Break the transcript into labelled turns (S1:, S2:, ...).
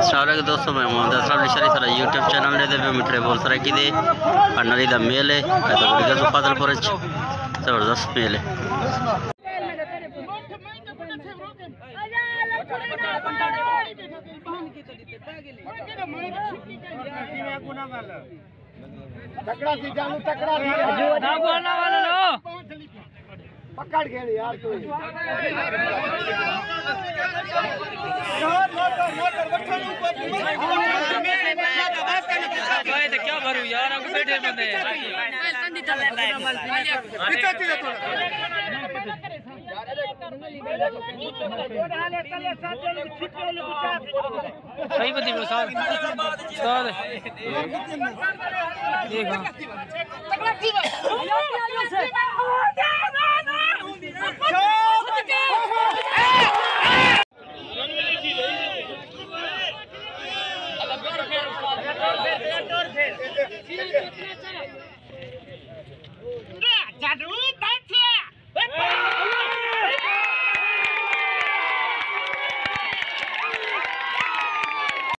S1: अस्सलाम दोस्तों, मैं Mohammad Aslam sir YouTube channel ने मिठरे बोल सर कि नली का मेल है तो फादलपुर जबरदस्त मेल है।
S2: पकड़ गए यार तू
S3: क्या भरू यार बैठे बंदे सही बंदी
S2: जादू